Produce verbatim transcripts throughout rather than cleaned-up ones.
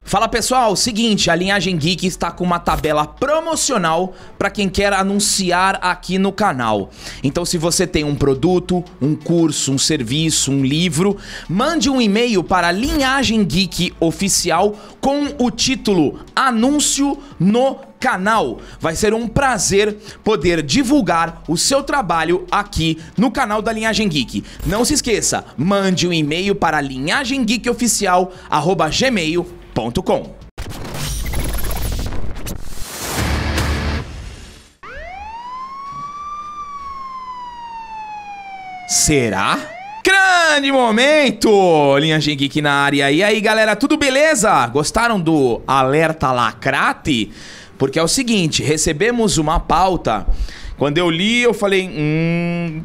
Fala pessoal, seguinte, a Linhagem Geek está com uma tabela promocional para quem quer anunciar aqui no canal. Então se você tem um produto, um curso, um serviço, um livro, mande um e-mail para Linhagem Geek Oficial com o título Anúncio no canal. Vai ser um prazer poder divulgar o seu trabalho aqui no canal da Linhagem Geek. Não se esqueça, mande um e-mail para linhagem geek oficial arroba gmail ponto com. Será? Grande momento! Linhagem Geek na área. E aí, galera, tudo beleza? Gostaram do alerta lacrate? Porque é o seguinte, recebemos uma pauta. Quando eu li, eu falei... Hum...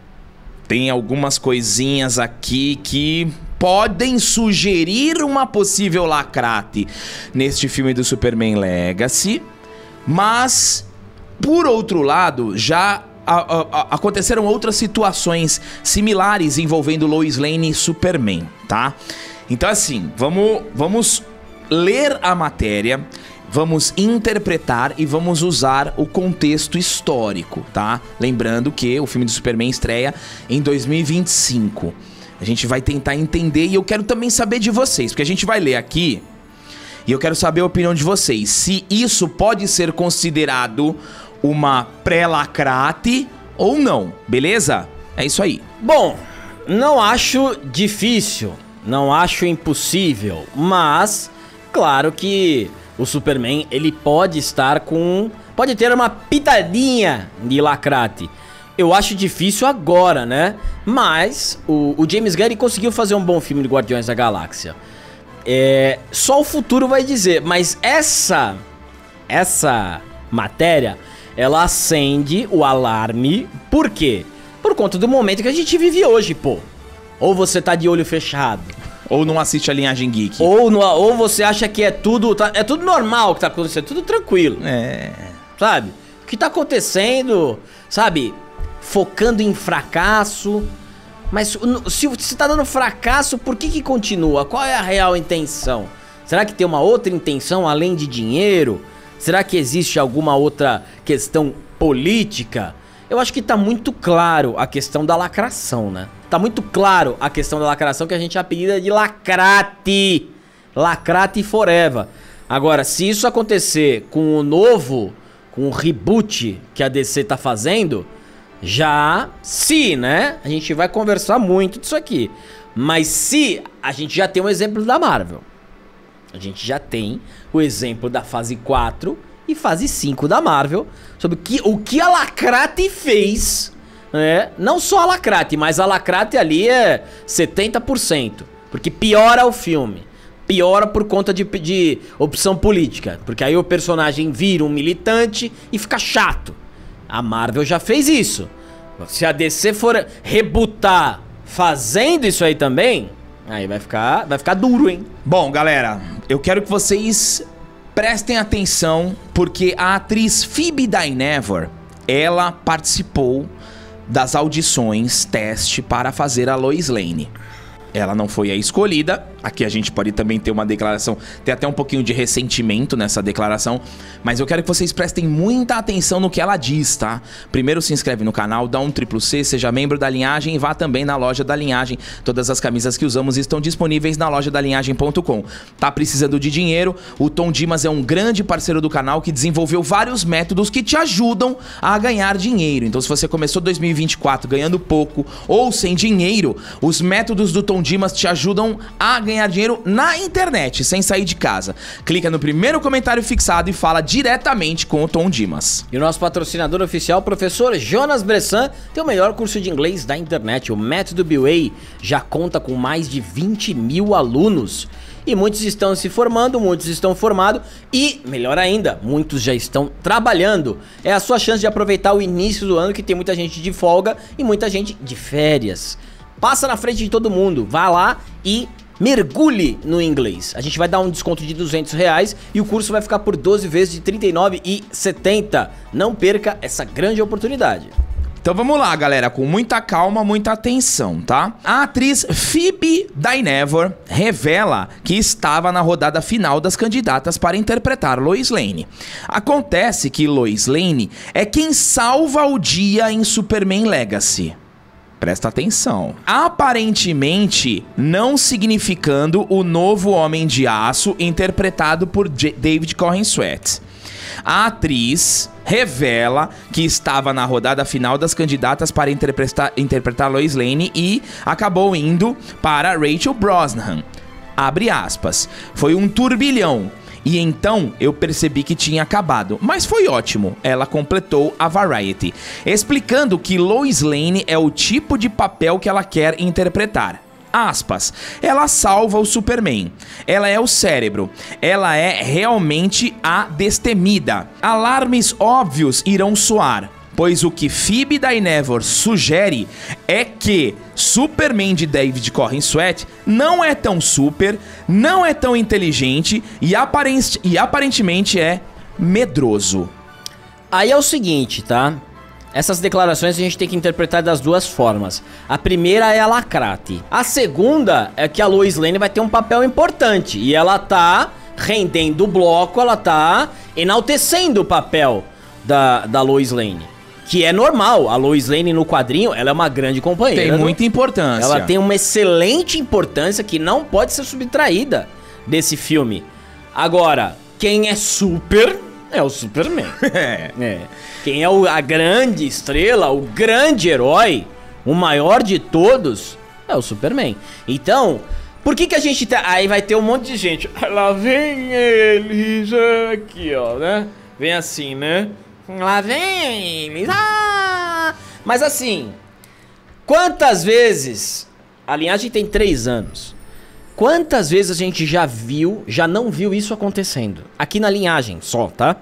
Tem algumas coisinhas aqui que podem sugerir uma possível lacrate neste filme do Superman Legacy. Mas, por outro lado, já a, a, a, aconteceram outras situações similares envolvendo Lois Lane e Superman, tá? Então assim, vamos, vamos ler a matéria... Vamos interpretar e vamos usar o contexto histórico, tá? Lembrando que o filme do Superman estreia em dois mil e vinte e cinco. A gente vai tentar entender e eu quero também saber de vocês, porque a gente vai ler aqui e eu quero saber a opinião de vocês. Se isso pode ser considerado uma pré-lacrate ou não, beleza? É isso aí. Bom, não acho difícil, não acho impossível, mas claro que... o Superman, ele pode estar com... pode ter uma pitadinha de lacrate. Eu acho difícil agora, né? Mas o, o James Gunn conseguiu fazer um bom filme de Guardiões da Galáxia. É, só o futuro vai dizer. Mas essa... essa matéria, ela acende o alarme. Por quê? Por conta do momento que a gente vive hoje, pô. Ou você tá de olho fechado... ou não assiste a Linhagem Geek. Ou, no, ou você acha que é tudo... Tá, é tudo normal que tá acontecendo, tudo tranquilo. É... Sabe? O que tá acontecendo, sabe? Focando em fracasso. Mas se, se tá dando fracasso, por que que continua? Qual é a real intenção? Será que tem uma outra intenção além de dinheiro? Será que existe alguma outra questão política? Eu acho que tá muito claro a questão da lacração, né? Tá muito claro a questão da lacração, que a gente apelida de lacrate. Lacrate forever. Agora, se isso acontecer com o novo, com o reboot que a D C tá fazendo, já, se, né? A gente vai conversar muito disso aqui. Mas se, a gente já tem um exemplo da Marvel. A gente já tem o exemplo da fase quatro e fase cinco da Marvel, sobre que, o que a lacrate fez... É, não só a lacrate, mas a lacrate ali é setenta por cento. Porque piora o filme. Piora por conta de, de opção política. Porque aí o personagem vira um militante e fica chato. A Marvel já fez isso. Se a D C for rebootar fazendo isso aí também, aí vai ficar, vai ficar duro, hein? Bom, galera, eu quero que vocês prestem atenção, porque a atriz Phoebe Dynevor, ela participou das audições teste para fazer a Lois Lane. Ela não foi a escolhida. Aqui a gente pode também ter uma declaração, ter até um pouquinho de ressentimento nessa declaração, mas eu quero que vocês prestem muita atenção no que ela diz, tá? Primeiro se inscreve no canal, dá um triplo C, seja membro da Linhagem e vá também na loja da Linhagem. Todas as camisas que usamos estão disponíveis na loja da linhagem ponto com. Tá precisando de dinheiro? O Tom Dimas é um grande parceiro do canal que desenvolveu vários métodos que te ajudam a ganhar dinheiro. Então se você começou dois mil e vinte e quatro ganhando pouco ou sem dinheiro, os métodos do Tom Dimas te ajudam a ganhar ganhar dinheiro na internet, sem sair de casa. Clica no primeiro comentário fixado e fala diretamente com o Tom Dimas. E o nosso patrocinador oficial, o professor Jonas Bressan, tem o melhor curso de inglês da internet. O Método B W A já conta com mais de vinte mil alunos. E muitos estão se formando, muitos estão formados e, melhor ainda, muitos já estão trabalhando. É a sua chance de aproveitar o início do ano, que tem muita gente de folga e muita gente de férias. Passa na frente de todo mundo, vá lá e mergulhe no inglês. A gente vai dar um desconto de duzentos reais e o curso vai ficar por doze vezes de trinta e nove reais e setenta centavos. Não perca essa grande oportunidade. Então vamos lá, galera, com muita calma, muita atenção, tá? A atriz Phoebe Dynevor revela que estava na rodada final das candidatas para interpretar Lois Lane. Acontece que Lois Lane é quem salva o dia em Superman Legacy. Presta atenção. Aparentemente, não significando o novo Homem de Aço interpretado por J- David Corenswet. A atriz revela que estava na rodada final das candidatas para interpretar, interpretar Lois Lane e acabou indo para Rachel Brosnahan. Abre aspas. Foi um turbilhão. E então eu percebi que tinha acabado. Mas foi ótimo, ela completou a Variety, explicando que Lois Lane é o tipo de papel que ela quer interpretar. Aspas, ela salva o Superman, ela é o cérebro, ela é realmente a destemida. Alarmes óbvios irão soar, pois o que Phoebe Dynevor sugere é que Superman de David Corenswet não é tão super, não é tão inteligente e, aparent e aparentemente é medroso. Aí é o seguinte, tá? Essas declarações a gente tem que interpretar das duas formas. A primeira é a lacrate. A segunda é que a Lois Lane vai ter um papel importante. E ela tá rendendo o bloco, ela tá enaltecendo o papel da, da Lois Lane. Que é normal, a Lois Lane no quadrinho, ela é uma grande companheira. Tem muita importância. Ela tem uma excelente importância que não pode ser subtraída desse filme. Agora, quem é super é o Superman. É. É. Quem é o, a grande estrela, o grande herói, o maior de todos, é o Superman. Então, por que que a gente tá... Aí vai ter um monte de gente. Lá vem eles aqui, ó, né? Vem assim, né? Lá vem eles. Ah! Mas assim, quantas vezes... A linhagem tem três anos. Quantas vezes a gente já viu, já não viu isso acontecendo? Aqui na linhagem só, tá?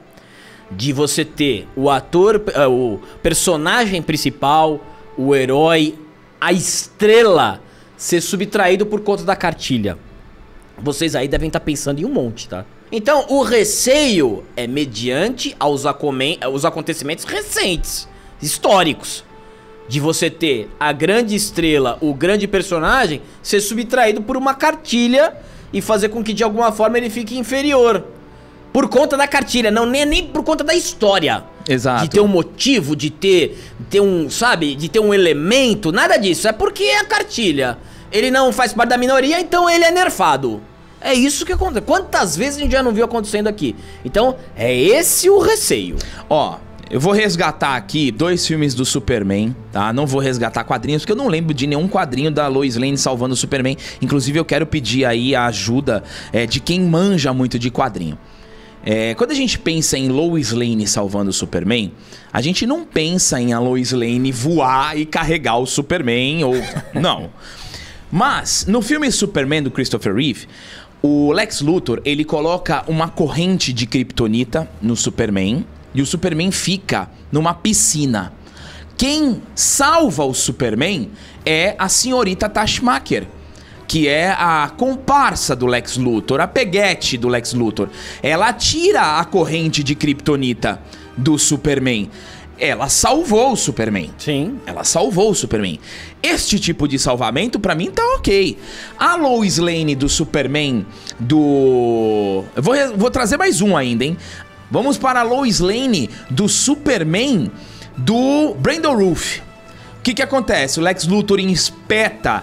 De você ter o ator, uh, o personagem principal, o herói, a estrela ser subtraído por conta da cartilha. Vocês aí devem estar pensando em um monte, tá? Então, o receio é mediante aos, aos acontecimentos recentes, históricos. De você ter a grande estrela, o grande personagem, ser subtraído por uma cartilha e fazer com que de alguma forma ele fique inferior. Por conta da cartilha, não nem, nem por conta da história. Exato. De ter um motivo, de ter, ter um, sabe, de ter um elemento, nada disso. É porque é a cartilha. Ele não faz parte da minoria, então ele é nerfado. É isso que acontece. Quantas vezes a gente já não viu acontecendo aqui? Então, é esse o receio. Ó, eu vou resgatar aqui dois filmes do Superman, tá? Não vou resgatar quadrinhos, porque eu não lembro de nenhum quadrinho da Lois Lane salvando o Superman. Inclusive, eu quero pedir aí a ajuda é, de quem manja muito de quadrinho. É, quando a gente pensa em Lois Lane salvando o Superman, a gente não pensa em a Lois Lane voar e carregar o Superman, ou... não. Mas, no filme Superman do Christopher Reeve, o Lex Luthor, ele coloca uma corrente de kryptonita no Superman e o Superman fica numa piscina. Quem salva o Superman é a senhorita Tashmaker, que é a comparsa do Lex Luthor, a peguete do Lex Luthor. Ela tira a corrente de kryptonita do Superman. Ela salvou o Superman. Sim. Ela salvou o Superman. Este tipo de salvamento, pra mim, tá ok. A Lois Lane do Superman do... Eu vou, vou trazer mais um ainda, hein? Vamos para a Lois Lane do Superman do Brandon Routh. O que que acontece? O Lex Luthor espeta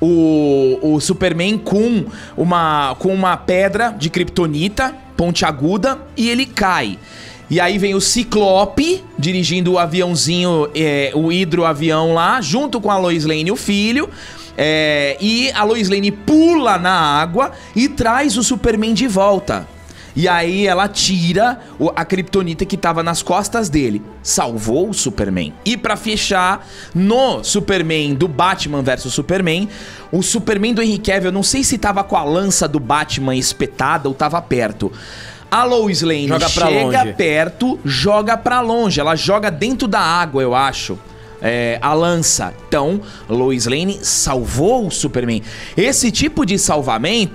o, o Superman com uma, com uma pedra de kryptonita pontiaguda e ele cai. E aí vem o Ciclope dirigindo o aviãozinho, é, o hidroavião lá, junto com a Lois Lane, o filho. É, e a Lois Lane pula na água e traz o Superman de volta. E aí ela tira a kryptonita que tava nas costas dele. Salvou o Superman. E pra fechar, no Superman do Batman versus Superman, o Superman do Henry Cavill, eu não sei se tava com a lança do Batman espetada ou tava perto. A Lois Lane joga pra chega longe. perto, joga pra longe. Ela joga dentro da água, eu acho. É, a lança. Então, Lois Lane salvou o Superman. Esse tipo de salvamento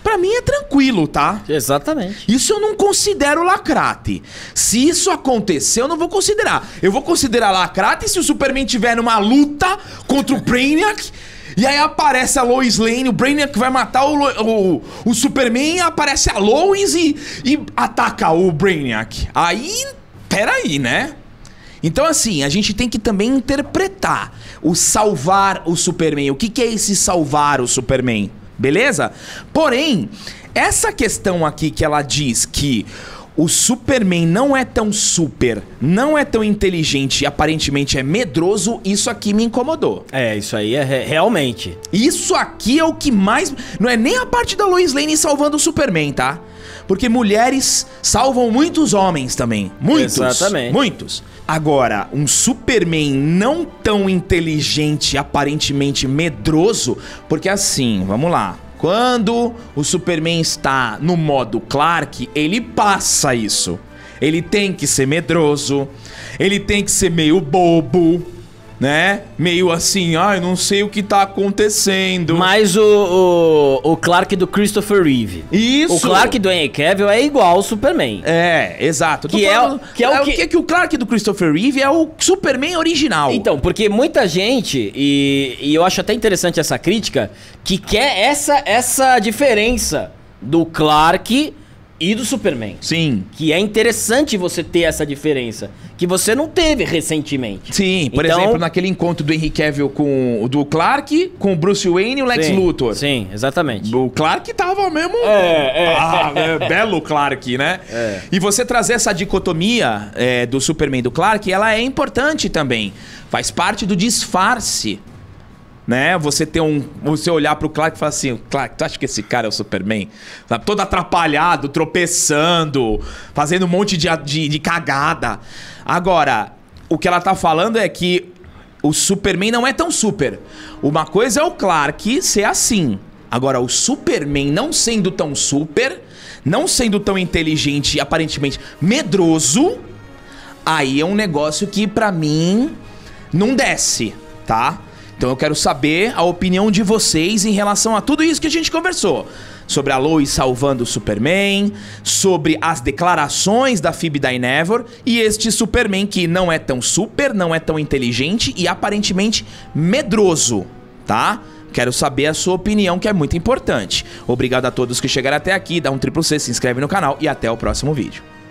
pra mim é tranquilo, tá? Exatamente. Isso eu não considero lacrate. Se isso acontecer, eu não vou considerar. Eu vou considerar lacrate se o Superman tiver numa luta contra o Brainiac. E aí aparece a Lois Lane, o Brainiac vai matar o, o, o Superman, aparece a Lois e, e ataca o Brainiac. Aí, peraí, né? Então assim, a gente tem que também interpretar o salvar o Superman. O que, que é esse salvar o Superman? Beleza? Porém, essa questão aqui que ela diz que o Superman não é tão super, não é tão inteligente e aparentemente é medroso, isso aqui me incomodou. É, isso aí é re realmente. Isso aqui é o que mais... Não é nem a parte da Lois Lane salvando o Superman, tá? Porque mulheres salvam muitos homens também. Muitos. Exatamente. Muitos. Agora, um Superman não tão inteligente, aparentemente medroso, porque assim, vamos lá. Quando o Superman está no modo Clark, ele passa isso. Ele tem que ser medroso, ele tem que ser meio bobo, né? Meio assim, ai, ah, não sei o que tá acontecendo. Mas o, o, o Clark do Christopher Reeve. Isso. O Clark do Henry Cavill é igual ao Superman. É, exato. Que é, o, que é, é o que... que... que o Clark do Christopher Reeve é o Superman original. Então, porque muita gente, e, e eu acho até interessante essa crítica, que quer essa, essa diferença do Clark e do Superman. Sim. Que é interessante você ter essa diferença, que você não teve recentemente. Sim, por então... exemplo, naquele encontro do Henry Cavill com o do Clark, com o Bruce Wayne e o Lex sim, Luthor. Sim, exatamente. O Clark tava mesmo... É, é. Ah, é, belo Clark, né? É. E você trazer essa dicotomia é, do Superman e do Clark, ela é importante também. Faz parte do disfarce. Né? Você ter um. Você olhar pro Clark e falar assim: Clark, tu acha que esse cara é o Superman? Sabe? Todo atrapalhado, tropeçando, fazendo um monte de, de, de cagada. Agora, o que ela tá falando é que o Superman não é tão super. Uma coisa é o Clark ser assim. Agora, o Superman não sendo tão super, não sendo tão inteligente e aparentemente medroso, aí é um negócio que pra mim não desce, tá? Então eu quero saber a opinião de vocês em relação a tudo isso que a gente conversou. Sobre a Lois salvando o Superman, sobre as declarações da Phoebe Dynevor e este Superman que não é tão super, não é tão inteligente e aparentemente medroso, tá? Quero saber a sua opinião, que é muito importante. Obrigado a todos que chegaram até aqui, dá um triplo C, se inscreve no canal e até o próximo vídeo.